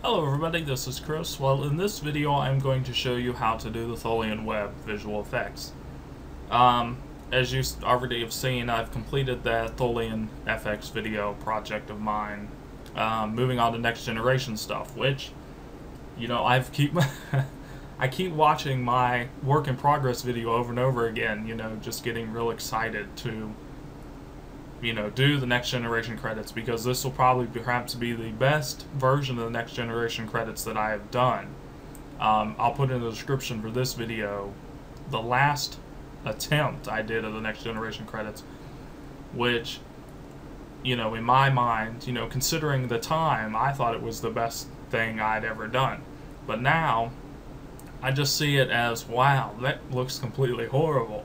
Hello everybody, this is Chris. Well, in this video I'm going to show you how to do the Tholian web visual effects. As you already have seen, I've completed that Tholian FX video project of mine. Moving on to next generation stuff, which, you know, I keep watching my work in progress video over and over again, you know, just getting real excited to, you know, do the next generation credits, because this will probably perhaps be the best version of the next generation credits that I have done. I'll put in the description for this video the last attempt I did of the next generation credits, which, you know, in my mind, you know, considering the time, I thought it was the best thing I'd ever done. But now I just see it as, wow, that looks completely horrible.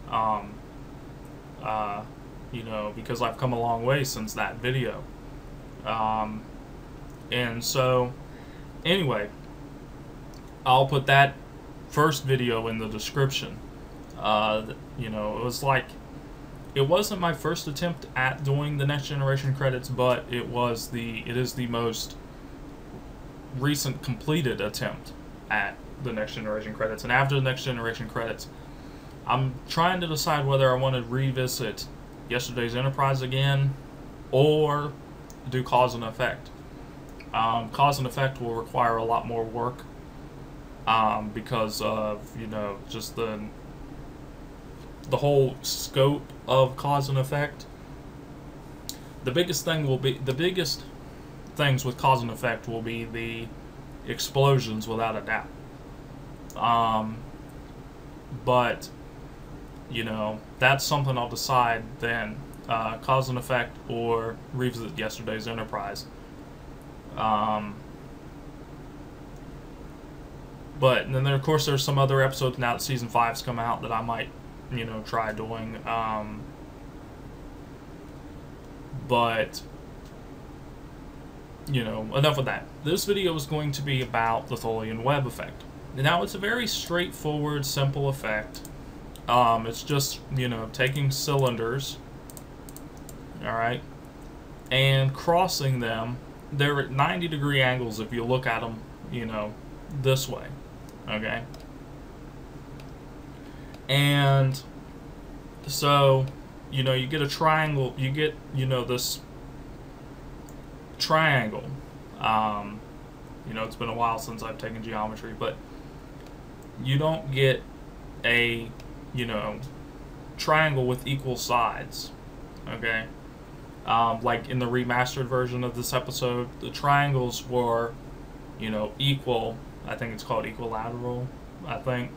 You know, because I've come a long way since that video. And so, anyway, I'll put that first video in the description. You know, it wasn't my first attempt at doing the next generation credits, but it is the most recent completed attempt at the next generation credits. And after the next generation credits, I'm trying to decide whether I want to revisit Yesterday's Enterprise again, or do Cause and Effect. Cause and Effect will require a lot more work, because of, you know, just the whole scope of Cause and Effect. The biggest things with Cause and Effect will be the explosions, without a doubt. But, you know, that's something I'll decide then. Cause and Effect or revisit Yesterday's Enterprise. But and then of course there's some other episodes now that season 5's come out that I might, you know, try doing. But, you know, enough of that. This video is going to be about the Tholian web effect. Now, it's a very straightforward, simple effect. It's just, you know, taking cylinders, alright, and crossing them. They're at 90-degree angles if you look at them, you know, this way, okay? And so, you know, you get a triangle, you get, you know, this triangle. You know, it's been a while since I've taken geometry, but you don't get a, you know, triangle with equal sides, okay? Like in the remastered version of this episode, the triangles were, you know, equal. I think it's called equilateral, I think.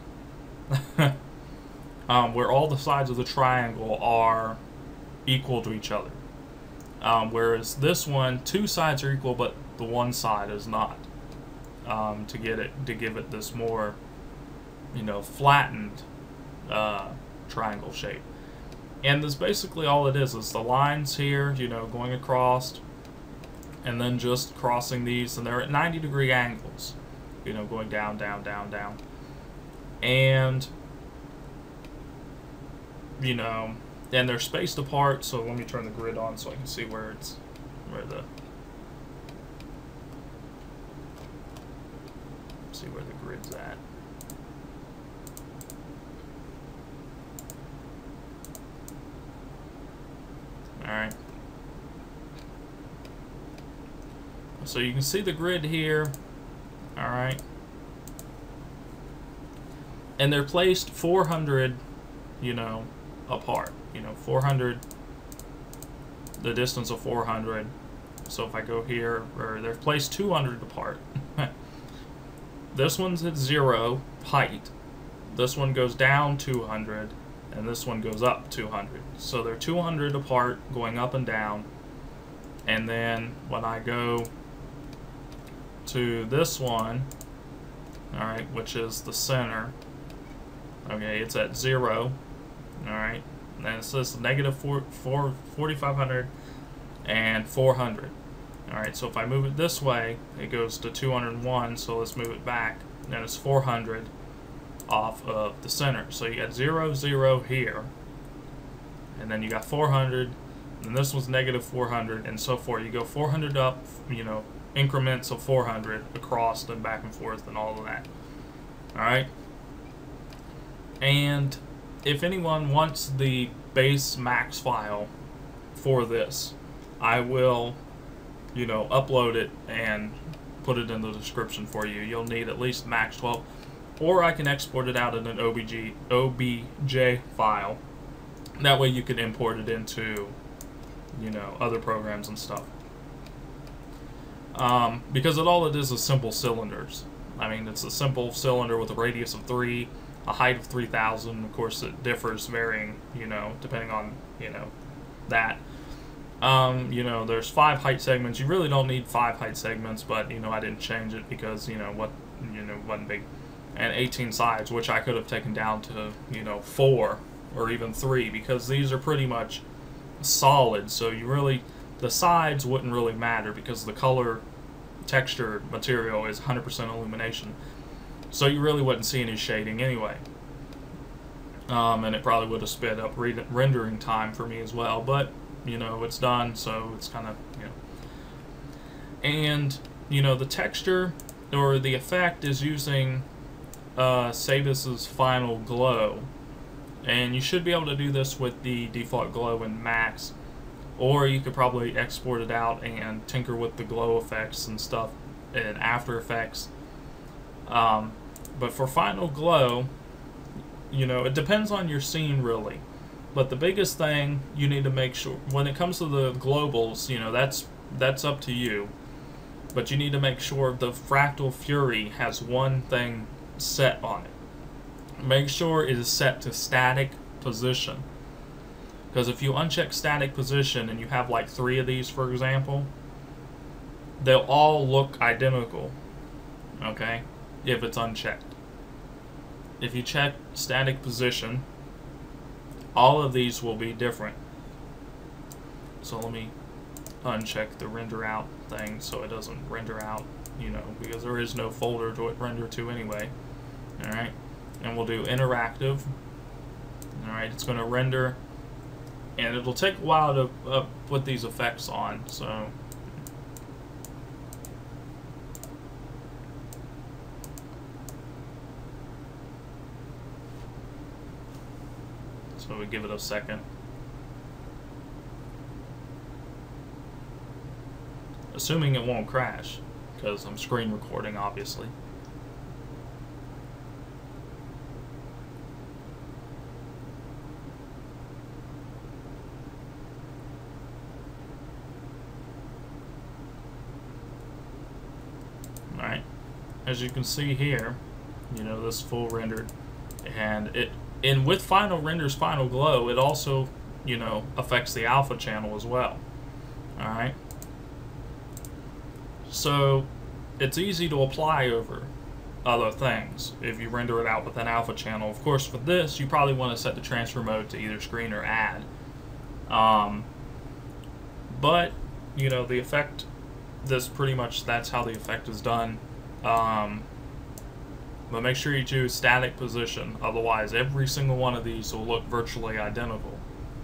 Where all the sides of the triangle are equal to each other. Whereas this one, two sides are equal, but the one side is not. To give it this more, you know, flattened triangle shape. And that's basically all it is the lines here, you know, going across, and then just crossing these, and they're at 90-degree angles, you know, going down, down, down, down. And, you know, and they're spaced apart, so let me turn the grid on so I can see where the grid's at. Alright. So you can see the grid here. Alright. And they're placed 400, you know, apart. You know, 400, the distance of 400. So if I go here, or they're placed 200 apart. This one's at 0 height. This one goes down 200. And this one goes up 200. So they're 200 apart, going up and down. And then when I go to this one, alright, which is the center, okay, it's at 0, alright, and then it says negative 4,500 and 400. Alright, so if I move it this way, it goes to 201, so let's move it back, and then it's 400 off of the center. So you got 0, 0 here, and then you got 400, and this one's negative 400, and so forth. You go 400 up, you know, increments of 400 across and back and forth and all of that. Alright? And if anyone wants the base max file for this, I will, you know, upload it and put it in the description for you. You'll need at least max 12, or I can export it out in an OBJ file. That way you can import it into, you know, other programs and stuff. Because all it is simple cylinders. I mean, it's a simple cylinder with a radius of 3, a height of 3,000. Of course, it differs varying, you know, depending on, you know, that. You know, there's 5 height segments. You really don't need 5 height segments, but, you know, I didn't change it because, you know, wasn't big. And 18 sides, which I could have taken down to, you know, 4 or even 3, because these are pretty much solid. So you really, the sides wouldn't really matter because the color texture material is 100% illumination. So you really wouldn't see any shading anyway. And it probably would have sped up rendering time for me as well. But, you know, it's done, so it's kind of, you know. And, you know, the texture or the effect is using Sabis's Final Glow. And you should be able to do this with the default glow in Max. Or you could probably export it out and tinker with the glow effects and stuff in After Effects. But for Final Glow, you know, it depends on your scene really. But the biggest thing you need to make sure, when it comes to the globals, you know, that's up to you. But you need to make sure the Fractal Fury has one thing set on it. Make sure it is set to static position. Because if you uncheck static position and you have like 3 of these, for example, they'll all look identical, okay, if it's unchecked. If you check static position, all of these will be different. So let me uncheck the render out thing so it doesn't render out, you know, because there is no folder to render to anyway. Alright, and we'll do interactive. Alright, it's going to render. And it'll take a while to put these effects on, so. So we give it a second. Assuming it won't crash, because I'm screen recording, obviously. Alright, as you can see here, you know, this full rendered, and with Final Render's Final Glow, it also, you know, affects the alpha channel as well. Alright, so it's easy to apply over other things if you render it out with an alpha channel. Of course, for this, you probably want to set the transfer mode to either screen or add. But, you know, the effect, that's how the effect is done. But make sure you choose static position, otherwise every single one of these will look virtually identical.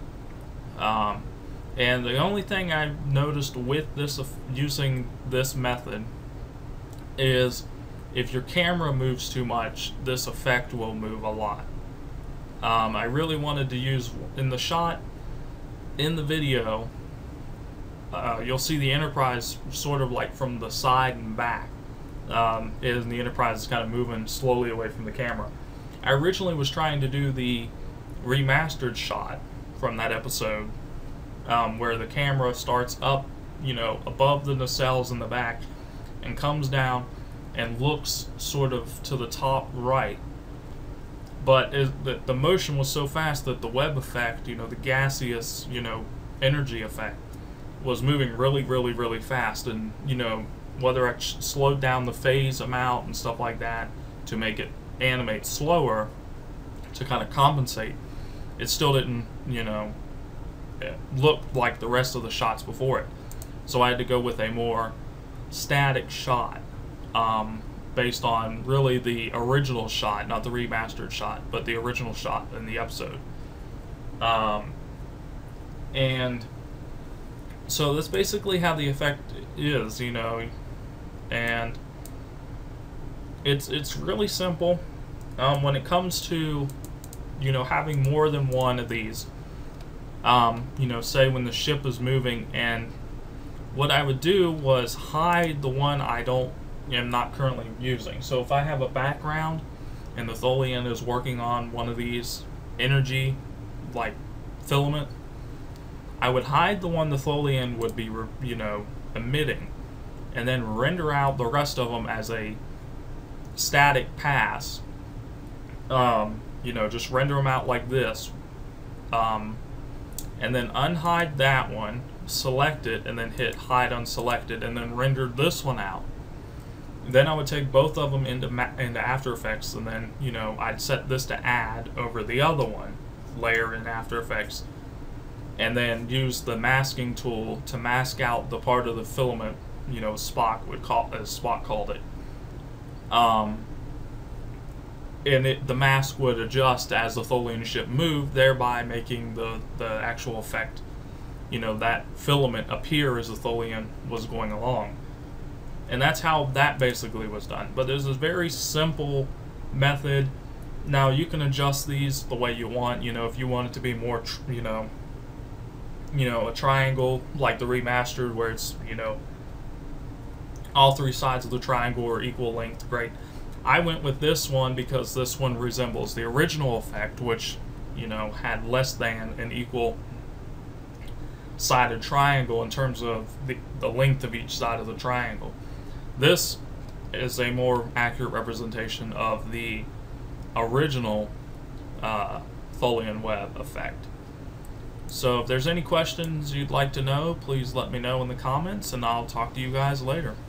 And the only thing I've noticed with this, using this method, is if your camera moves too much, this effect will move a lot. I really wanted to use, in the shot, in the video, you'll see the Enterprise sort of like from the side and back. And the Enterprise is kind of moving slowly away from the camera. I originally was trying to do the remastered shot from that episode, where the camera starts up, you know, above the nacelles in the back and comes down and looks sort of to the top right. But the motion was so fast that the web effect, you know, the gaseous, you know, energy effect, was moving really, really, really fast. And, you know, whether I slowed down the phase amount and stuff like that to make it animate slower to kind of compensate, it still didn't, you know, look like the rest of the shots before it. So I had to go with a more static shot, based on really the original shot, not the remastered shot, but the original shot in the episode. And so that's basically how the effect is, you know. and it's really simple. When it comes to, you know, having more than one of these, you know, say when the ship is moving, and what I would do was hide the one am not currently using. So if I have a background and the Tholian is working on one of these energy, like, filament, I would hide the one the Tholian would be, you know, emitting, and then render out the rest of them as a static pass. You know, just render them out like this, and then unhide that one, select it, and then hit hide unselected, and then render this one out. Then I would take both of them into After Effects, and then, you know, I'd set this to add over the other one, layer in After Effects, and then use the masking tool to mask out the part of the filament, you know, Spock called it. And the mask would adjust as the Tholian ship moved, thereby making the actual effect, you know, that filament appear as the Tholian was going along. And that's how that basically was done. But there's a very simple method. Now you can adjust these the way you want. You know, if you want it to be more, you know, a triangle like the remastered, where it's, you know, all three sides of the triangle are equal length, great. I went with this one because this one resembles the original effect, which, you know, had less than an equal sided triangle in terms of the length of each side of the triangle. This is a more accurate representation of the original Tholian web effect. So if there's any questions you'd like to know, please let me know in the comments, and I'll talk to you guys later.